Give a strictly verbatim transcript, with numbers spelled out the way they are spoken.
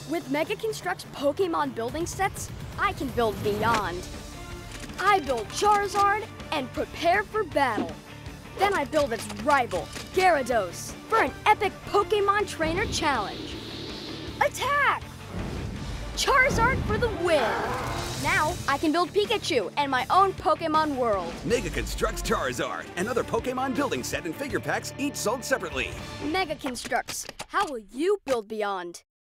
With Mega Construx Pokémon building sets, I can build beyond. I build Charizard and prepare for battle. Then I build its rival, Gyarados, for an epic Pokémon Trainer Challenge. Attack! Charizard for the win! Now I can build Pikachu and my own Pokémon world. Mega Construx Charizard, another Pokémon building set and figure packs, each sold separately. Mega Construx, how will you build beyond?